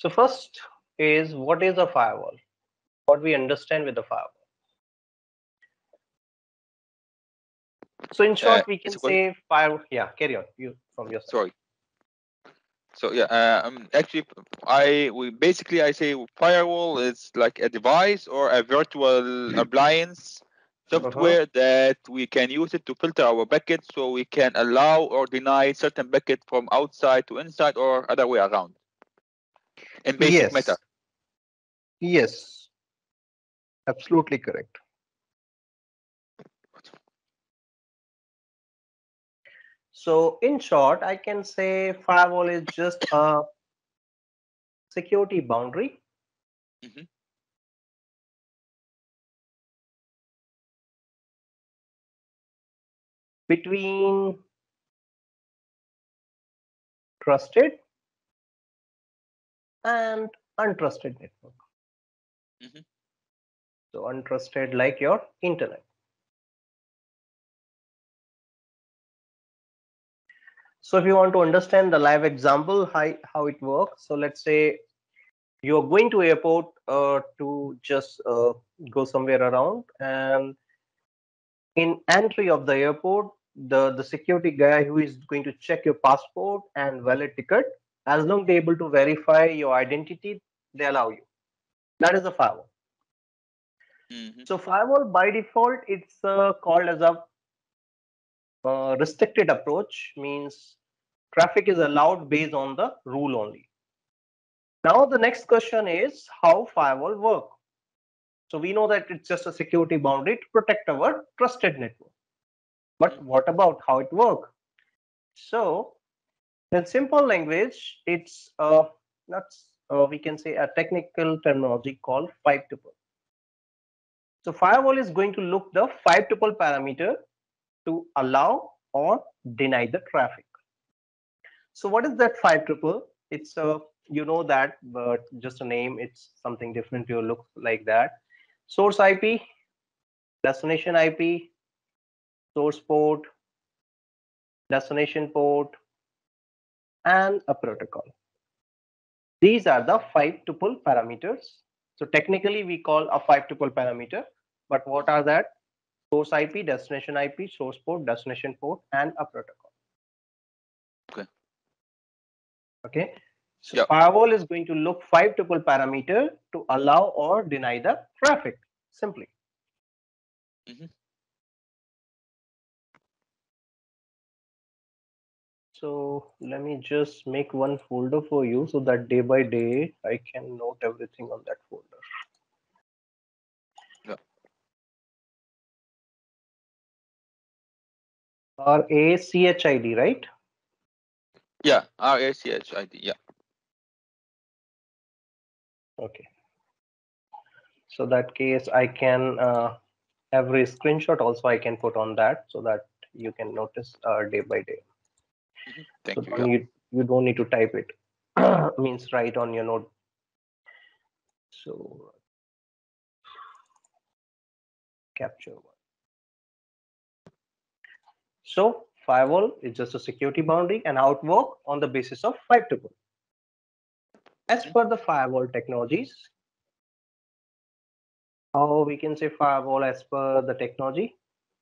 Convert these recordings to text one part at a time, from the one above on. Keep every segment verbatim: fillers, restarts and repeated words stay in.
So first is, what is a firewall? What we understand with the firewall. So in Uh, short, we it's can a question. say fire. Yeah, carry on. You from your side. Sorry. So yeah, uh, um, actually, I we basically I say firewall is like a device or a virtual appliance Uh-huh. software that we can use it to filter our packets, so we can allow or deny certain packets from outside to inside or other way around. In basic matter. Yes. Yes. Absolutely correct. So in short, I can say firewall is just a security boundary Mm-hmm. between trusted and untrusted network. Mm-hmm. So untrusted like your internet. So if you want to understand the live example, how, how it works. So let's say you're going to airport uh, to just uh, go somewhere around, and in entry of the airport, the, the security guy who is going to check your passport and valid ticket, as long they're able to verify your identity, they allow you. That is a firewall. Mm-hmm. So firewall by default, it's uh, called as a uh, restricted approach, means traffic is allowed based on the rule only. Now the next question is how firewall work. So we know that it's just a security boundary to protect our trusted network. Mm-hmm. But what about how it works? So in simple language, it's uh, not uh, we can say a technical terminology called five tuple. So firewall is going to look the five tuple parameter to allow or deny the traffic. So what is that five tuple? It's a, you know that, but just a name. It's something different. You look like that. Source I P, destination I P, source port, destination port, and a protocol. These are the five tuple parameters. So technically we call a five tuple parameter, but what are that? Source I P, destination I P, source port, destination port, and a protocol. Okay. Okay. So Yeah. firewall is going to look five tuple parameter to allow or deny the traffic simply. Mm-hmm. So let me just make one folder for you so that day by day I can note everything on that folder. Yeah. R A C H I D, right? Yeah. R A C H I D. Yeah. Okay. So that case I can uh, every screenshot also I can put on that so that you can notice uh, day by day. Mm-hmm. So Thank you. don't Yeah. need, you don't need to type it. Means write on your note. So capture one. So firewall is just a security boundary and how it work on the basis of five tuple. As Mm-hmm. per the firewall technologies, how we can say firewall as per the technology?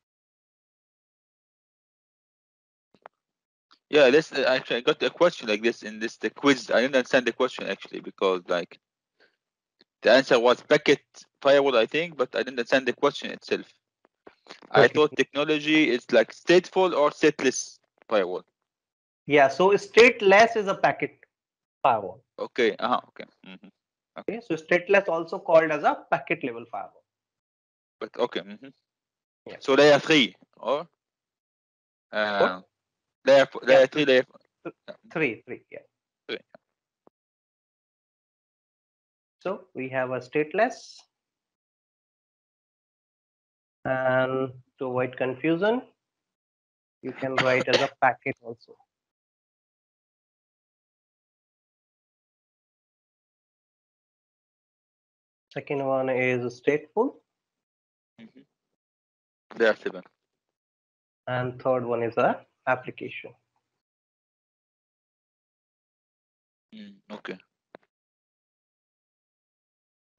Yeah. This uh, actually I got a question like this in this the quiz. I didn't understand the question actually because like the answer was packet firewall, I think, but I didn't understand the question itself. I Okay. thought technology is like stateful or stateless firewall. Yeah. So stateless is a packet firewall. Okay. Uh-huh. Okay. Mm-hmm. Okay. Okay. So stateless also called as a packet level firewall. But okay. Mm-hmm. Yeah. So layer three or uh, What? layer f- Yeah. layer three layer. th- Yeah. Three. Three. Yeah. Three. So we have a stateless, and to avoid confusion, you can write as a packet also. Second one is stateful, Mm-hmm. Layer seven. and third one is a application. Mm, okay.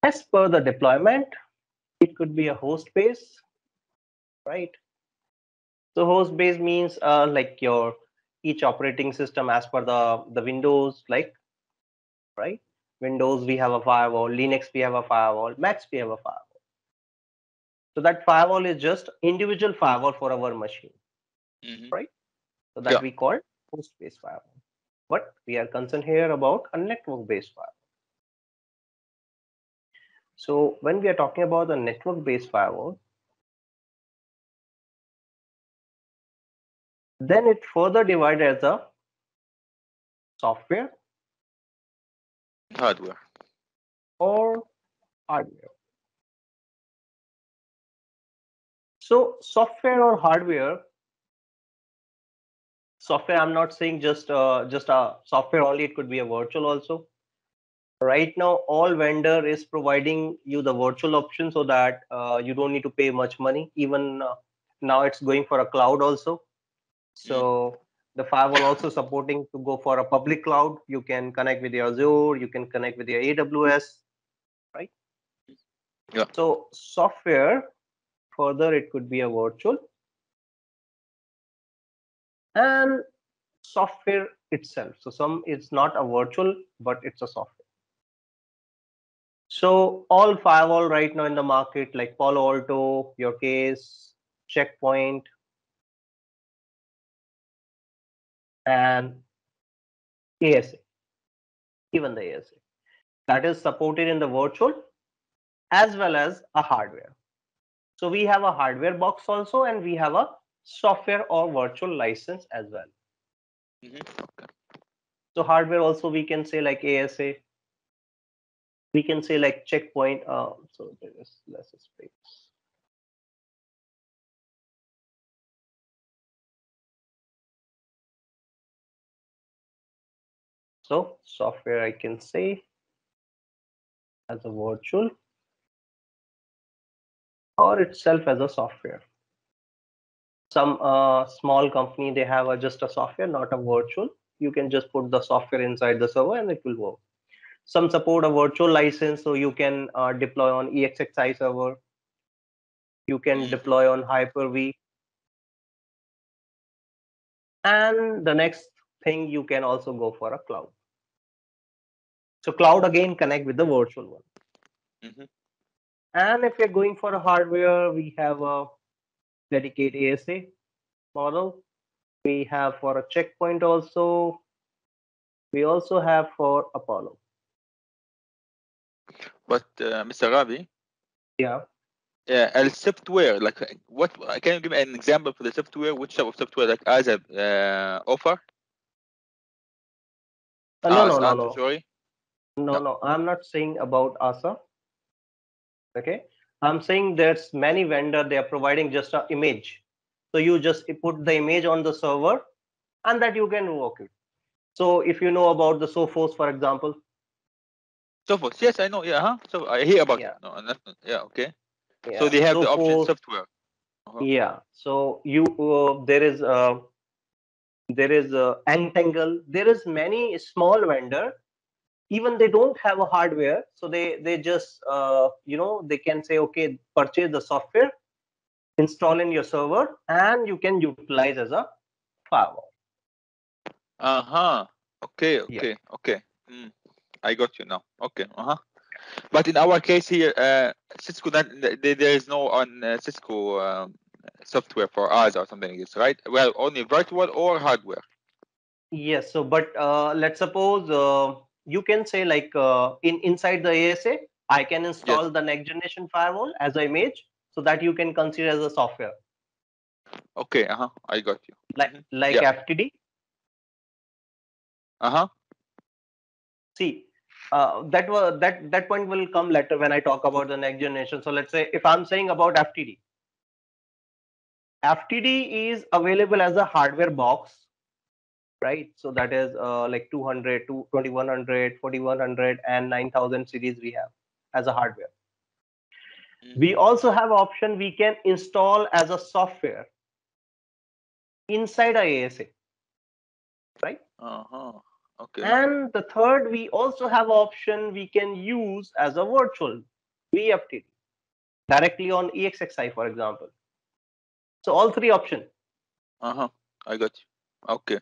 As per the deployment, it could be a host base, right? So host base means uh, like your each operating system as per the the Windows, like, right? Windows we have a firewall, Linux we have a firewall, Macs we have a firewall. So that firewall is just individual firewall for our machine, Mm-hmm. right? So that Yeah. we call host based firewall. But we are concerned here about a network based firewall. So when we are talking about the network based firewall, then it further divided as a software Hardware. or hardware. So software or hardware, software I'm not saying just uh, just a software only, it could be a virtual also. Right now all vendor is providing you the virtual option so that uh, you don't need to pay much money. Even uh, now it's going for a cloud also. Mm. So the firewall also supporting to go for a public cloud. You can connect with your Azure, you can connect with your A W S, right? Yeah. So software, further it could be a virtual, and software itself. So some it's not a virtual, but it's a software. So all firewall right now in the market, like Palo Alto, your case, Checkpoint, and A S A, even the A S A, that is supported in the virtual as well as a hardware. So we have a hardware box also, and we have a software or virtual license as well. Mm-hmm. Okay. So hardware also we can say like A S A, we can say like Checkpoint. Uh, so there is less space. So software I can say as a virtual or itself as a software. Some uh, small company they have a, just a software, not a virtual. You can just put the software inside the server and it will work. Some support a virtual license, so you can uh, deploy on E X X I server. You can Mm-hmm. deploy on Hyper-V. And the next thing, you can also go for a cloud. So cloud again connect with the virtual one. Mm-hmm. And if you're going for a hardware, we have a dedicated A S A model. We have for a Checkpoint also. We also have for Apollo. But uh, Mister Ravi, Yeah. yeah, uh, software, like uh, what? uh, Can you give me an example for the software? Which type of software, like as a uh, offer? Uh, no, As no, no, I'm so no. sorry. No, No. no. I'm not saying about A S A. Okay. I'm saying there's many vendor, they are providing just an image. So you just put the image on the server and that you can work it. So if you know about the Sophos, for example, Sophos. Yes, I know. Yeah. Huh? So I hear about it. yeah, No, not, yeah. Okay. So yeah, they have the option Sophos, software. Uh-huh. yeah. So you uh, there is uh, there is uh, Entangle. There is many small vendor. Even they don't have a hardware, so they they just uh, you know they can say okay, purchase the software, install in your server, and you can utilize as a firewall. Uh huh. Okay. Yeah. Okay. Okay. Mm, I got you now. Okay. Uh huh. But in our case here, uh, Cisco, that there, there is no on uh, Cisco um, software for us or something like this, right? Well, only virtual or hardware. Yes. So, but uh, let's suppose uh, you can say like uh, in inside the A S A, I can Yes. install the next generation firewall as an image, so that you can consider as a software Okay. Uh huh. I got you. like Hmm. like Yeah. F T D. Uh huh. See, uh, that was that that point will come later when I talk about the next generation. So let's say if I'm saying about F T D, F T D is available as a hardware box, right? So that is uh, like two hundred, to twenty-one hundred, forty-one hundred, and nine thousand series we have as a hardware. We Mm-hmm. also have option we can install as a software inside a ASA, right? Uh huh. Okay. And the third, we also have option we can use as a virtual. V F T D, directly on E X X I, for example. So all three options. Uh-huh. I got you. Okay.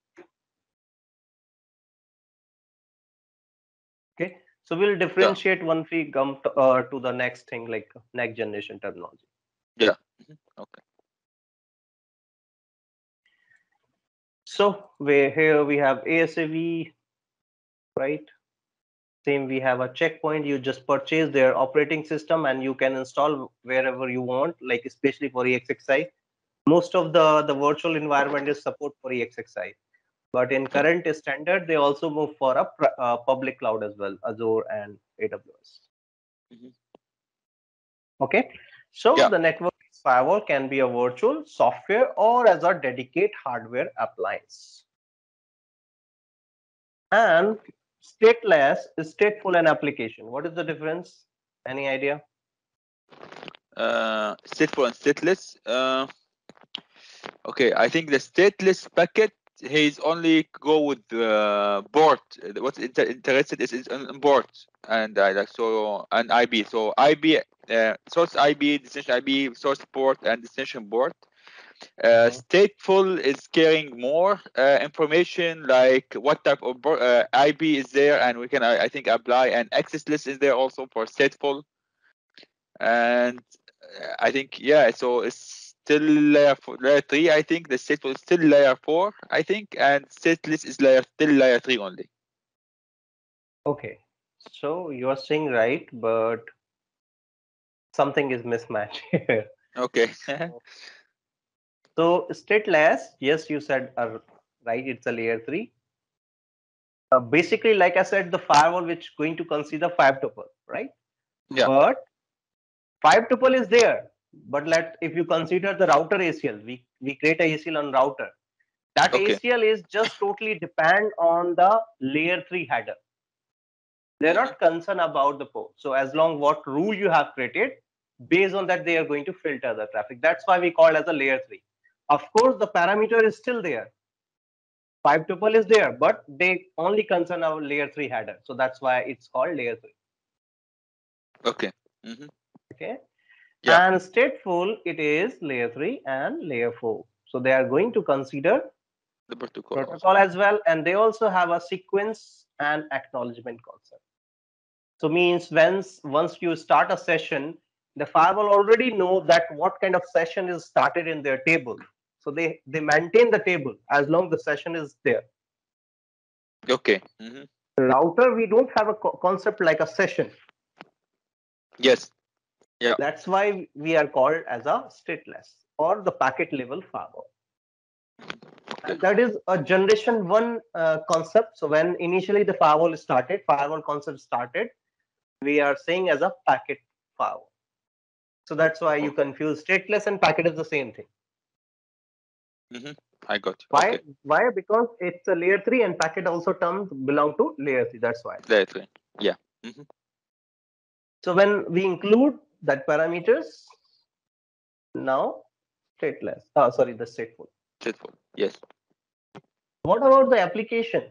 Okay. So we'll differentiate yeah. once we come to, uh, to the next thing, like next generation terminology. Yeah. Mm-hmm. Okay. So we here we have A S A V, right? Same, we have a checkpoint. You just purchase their operating system and you can install wherever you want, like especially for E X X I. Most of the, the virtual environment is support for E X X I. But in current standard, they also move for a uh, public cloud as well, Azure and A W S. Mm-hmm. Okay. So yeah. the network firewall can be a virtual software or as a dedicated hardware appliance. And stateless is stateful and application. What is the difference? Any idea? Uh, stateful and stateless. Uh, okay, I think the stateless packet, he's only go with uh, port. What's inter interested is, is on port and uh, like so an I B. So I B uh, source I B, destination I B, source port, and destination port. Uh, stateful is carrying more uh, information, like what type of uh, I B is there, and we can I, I think apply an access list is there also for stateful. And I think yeah, so it's still layer four, layer three. I think the stateful is still layer four. I think, and stateless is layer still layer three only. Okay, so you are saying right, but something is mismatched here. Okay. So stateless, yes, you said uh, right. It's a layer three. Uh, basically, like I said, the firewall which going to consider five tuple, right? Yeah. But five tuple is there. But let if you consider the router A C L, we we create a A C L on router. That Okay. A C L is just totally depend on the layer three header. They're Mm-hmm. not concerned about the port. So as long what rule you have created, based on that, they are going to filter the traffic. That's why we call it as a layer three. Of course, the parameter is still there. Five tuple is there, but they only concern our layer three header. So that's why it's called layer three. Okay. Mm-hmm. Okay. Yeah. And stateful, it is layer three and layer four. So they are going to consider The protocol. protocol as well. And they also have a sequence and acknowledgement concept. So means once once you start a session, the firewall already know that what kind of session is started in their table. So they they maintain the table as long the session is there. Okay. Mm-hmm. Router, we don't have a co concept like a session. Yes. Yeah. That's why we are called as a stateless or the packet level firewall. Okay. And that is a generation one uh, concept. So when initially the firewall started, firewall concept started, we are saying as a packet firewall. So that's why you confuse stateless and packet is the same thing. Mm-hmm. I got you. Why? Okay. Why? Because it's a layer three and packet also terms belong to layer three. That's why. Layer three. Yeah. Mm-hmm. So when we include that parameters, now stateless. Oh, sorry, the stateful. Stateful. Yes. What about the application?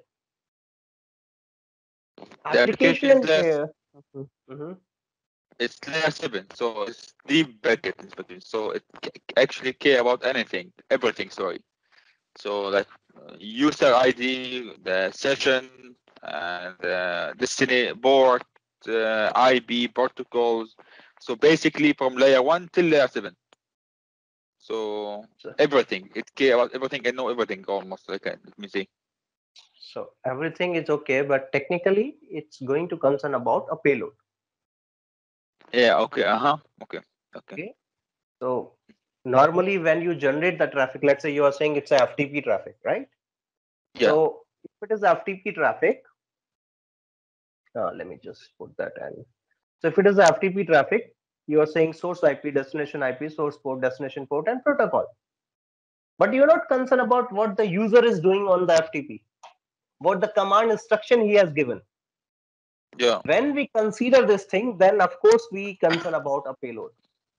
The application is Application layer. here. Mm-hmm. It's layer seven, so it's deep packet inspection. So it actually care about anything, everything. Sorry. So like uh, user I D, the session, and uh, destiny port, uh, I B protocols. So basically from layer one till layer seven. So everything, it care about everything and know everything almost. Like uh, let me see. So everything is okay, but technically it's going to concern about a payload. Yeah. Okay. Uh huh. Okay. Okay. Okay. So normally when you generate the traffic, let's say you are saying it's a F T P traffic, right? Yeah. So if it is F T P traffic, uh, let me just put that in. So if it is F T P traffic, you are saying source I P, destination I P, source port, destination port, and protocol. But you're not concerned about what the user is doing on the F T P, what the command instruction he has given. Yeah. When we consider this thing, then of course we concern about a payload.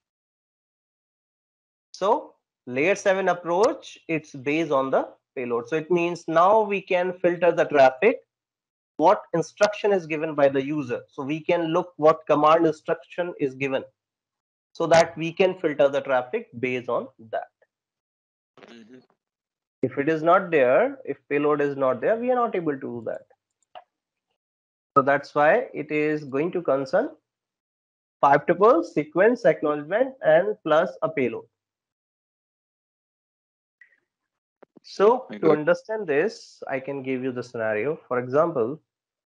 So layer seven approach, it's based on the payload. So it means now we can filter the traffic what instruction is given by the user. So we can look what command instruction is given so that we can filter the traffic based on that. Mhm. If it is not there, if payload is not there, we are not able to do that. So that's why it is going to concern five tuples, sequence, acknowledgement, and plus a payload. So I to got. understand this, I can give you the scenario. For example,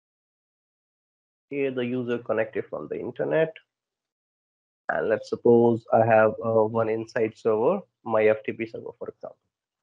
here the user connected from the internet, and let's suppose I have uh, one inside server, my F T P server, for example.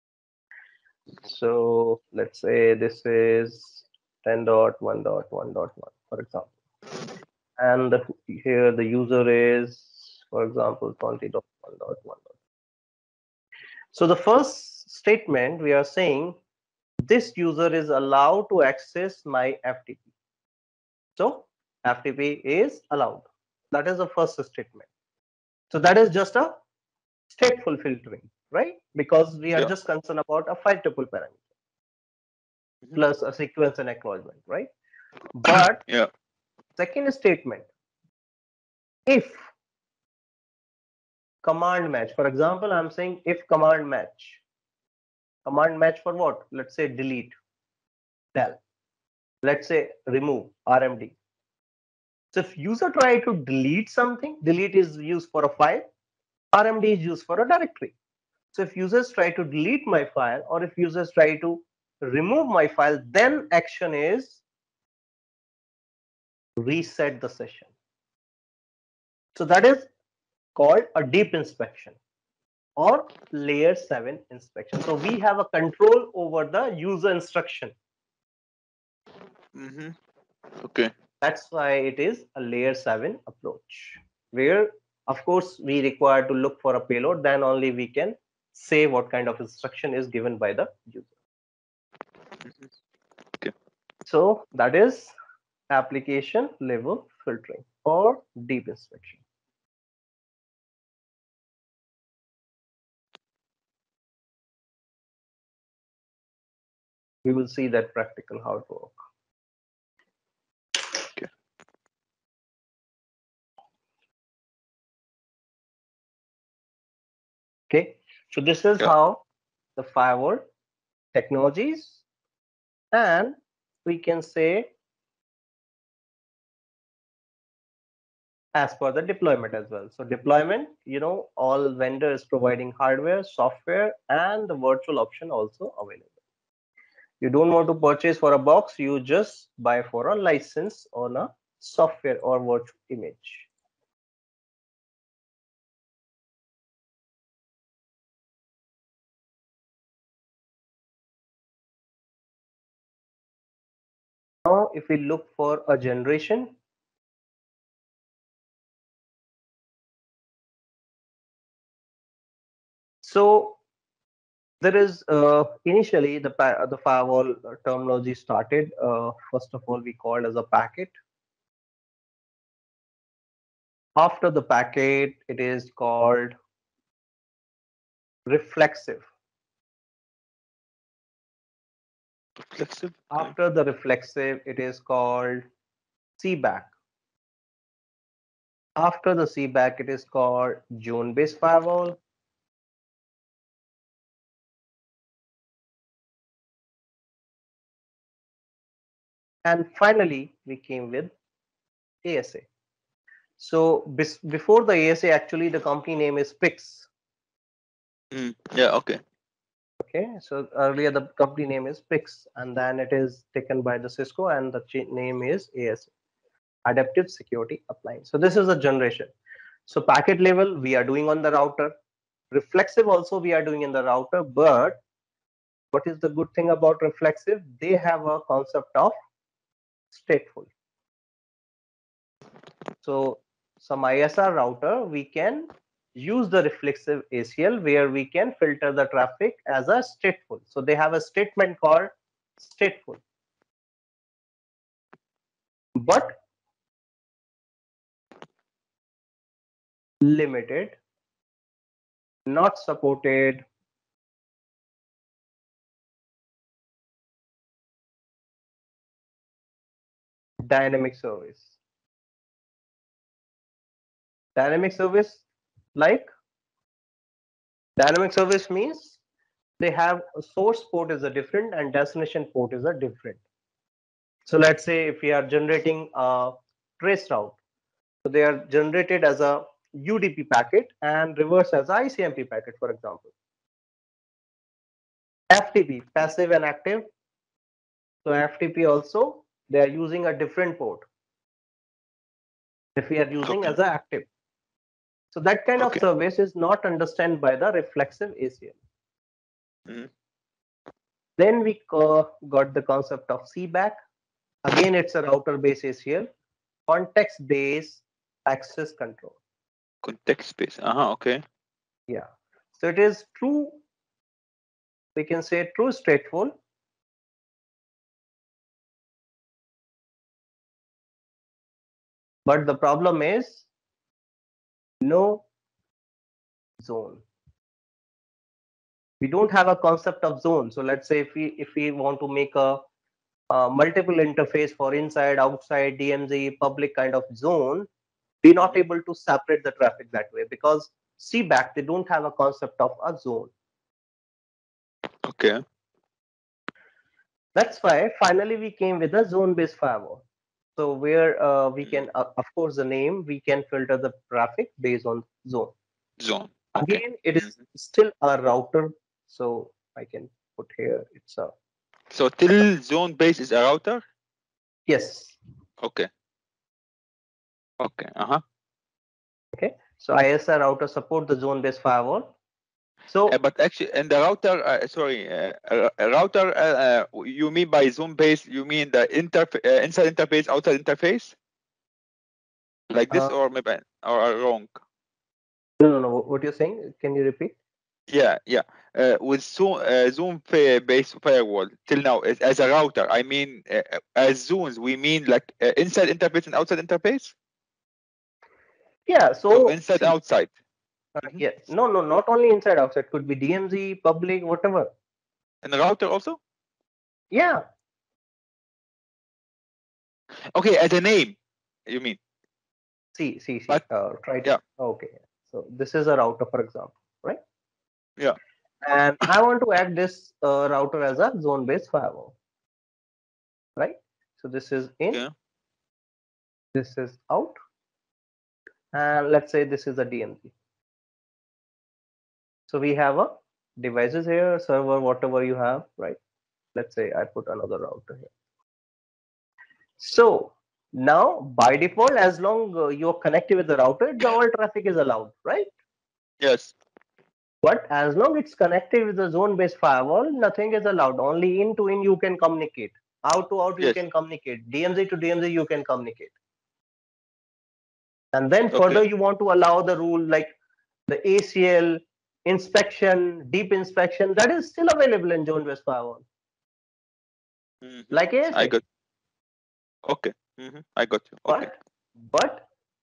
So let's say this is ten dot one dot one dot one, for example. And the, here the user is, for example, twenty dot one dot one. So the first statement we are saying this user is allowed to access my F T P. So F T P is allowed. That is the first statement. So that is just a stateful filtering, right? Because we are Yeah. just concerned about a five tuple parameter Mhm. plus a sequence and acknowledgement, right? But Yeah. second statement, if command match, for example, I'm saying if command match, command match for what? Let's say delete, del. Let's say remove, R M D. So if user try to delete something, delete is used for a file, R M D is used for a directory. So if users try to delete my file or if users try to remove my file, then action is reset the session. So that is called a deep inspection or layer seven inspection. So we have a control over the user instruction. Mm-hmm. Okay. That's why it is a layer seven approach, where of course we require to look for a payload, then only we can say what kind of instruction is given by the user. Mhm. Okay. So that is application level filtering or deep inspection. We will see that practical how it works. Okay. Okay, so this is Yeah. how the firewall technologies, and we can say as per the deployment as well. So deployment, you know, all vendors providing hardware, software, and the virtual option also available. You don't want to purchase for a box, you just buy for a license on a software or virtual image. Now, if we look for a generation, so there is uh, initially the the firewall terminology started. Uh, first of all, we called as a packet. After the packet, it is called reflexive. Flexible. Okay. After the reflexive, it is called C BAC. After the C BAC, it is called zone-based firewall. And finally, we came with A S A. So before the A S A, actually, the company name is Pix. Mm. Yeah. Okay. Okay, so earlier the company name is Pix, and then it is taken by the Cisco, and the name is A S A, Adaptive Security Appliance. So this is a generation. So packet level we are doing on the router. Reflexive also we are doing in the router, but what is the good thing about reflexive? They have a concept of stateful. So some I S R router, we can use the reflexive A C L where we can filter the traffic as a stateful. So they have a statement called stateful. But limited, not supported, dynamic service. Dynamic service, like dynamic service means they have a source port is a different and destination port is a different. So let's say if we are generating a trace route, so they are generated as a U D P packet and reversed as a I C M P packet, for example. F T P, passive and active. So F T P also, they are using a different port if we are using Okay. as a active. So that kind of Okay. service is not understood by the reflexive A C L. Mm-hmm. Then we uh, got the concept of C back. Again, it's a router-based A C L, context-based access control. Context space. Uh-huh. Okay. Yeah. So it is true, we can say true straightforward. But the problem is no zone. We don't have a concept of zone. So let's say if we if we want to make a, a multiple interface for inside, outside, D M Z, public kind of zone, we're not Mm-hmm. able to separate the traffic that way because C back, they don't have a concept of a zone. Okay. That's why finally we came with a zone-based firewall. So where uh, we Mm. can, uh, of course, the name, we can filter the traffic based on zone. Zone. Okay. Again, it is Mm-hmm. still a router. So I can put here, it's a, So till zone base is a router. yes. Okay. Okay. Uh-huh. Okay. So I S A router support the zone-based firewall. Uh, So but actually, and the router, uh, sorry, uh, a, a router, uh, uh, you mean by zone base, you mean the interf- uh, inside interface, outside interface? Like this, uh, or maybe or uh, wrong? no, no, no. What you're saying? Can you repeat? Yeah, yeah. Uh, with Zoom, uh, Zoom fa- based firewall till now as, as a router, I mean, uh, uh, as zones, we mean like uh, inside interface and outside interface. Yeah. So So inside, see, outside. uh, Hmm. yeah. No, no, not only inside, outside. Could be D M Z, public, whatever. And the router also. Yeah. Okay, as a name, you mean? See, see, see. But Uh, try to. yeah, Okay. So this is a router, for example, right? yeah. And I want to add this uh, router as a zone-based firewall, right? So this is in, Okay. this is out, and let's say this is a D M Z. So we have a devices here, server, whatever you have, right? Let's say I put another router here. So now by default, as long uh, you're connected with the router, the all traffic is allowed, right? Yes. But as long it's connected with the zone-based firewall, nothing is allowed. Only in to in you can communicate. Out to out you Yes. can communicate. D M Z to D M Z you can communicate. And then Okay. further you want to allow the rule like the A C L, inspection, deep inspection, that is still available in zone-based firewall, Hmm. like I A S A. got. Okay. Hmm. I got you. Okay. But but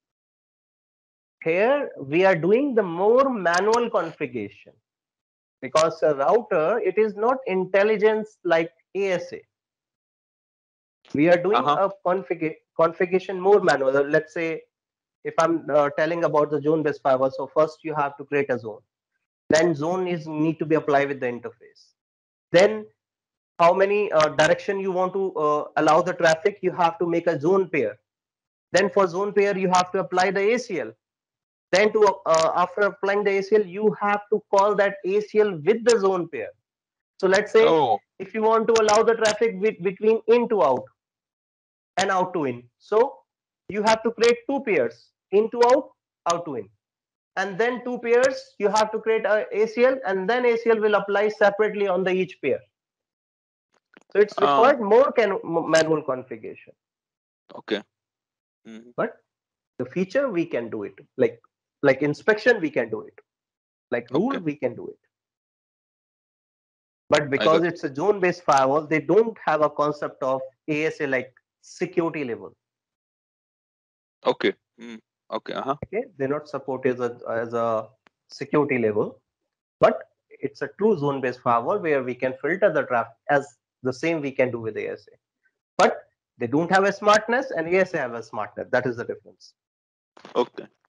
here we are doing the more manual configuration because a router, it is not intelligence like A S A. We are Uh doing huh. a config configuration more manual. Let's say if I'm uh, telling about the zone based firewall, so first you have to create a zone. Then zone is need to be applied with the interface. Then how many uh, direction you want to uh, allow the traffic, you have to make a zone pair. Then for zone pair, you have to apply the A C L. Then to uh, after applying the A C L, you have to call that A C L with the zone pair. So let's say Oh. if you want to allow the traffic with, between in to out and out to in, so you have to create two pairs, in to out, out to in, and then two pairs you have to create a ACL, and then A C L will apply separately on the each pair. So it's Uh, required more can manual configuration, okay. Hmm. but the feature we can do it, like like inspection we can do it, like rule Okay. we can do it. But I got because it's a zone based firewall, they don't have a concept of A S A like security level. you. Okay. Mm. Okay. Uh huh. Okay, they're not supported as a, as a security level, but it's a true zone based firewall where we can filter the traffic as the same we can do with A S A. But They don't have a smartness, and yes, they have a smartness. That is the difference. Okay.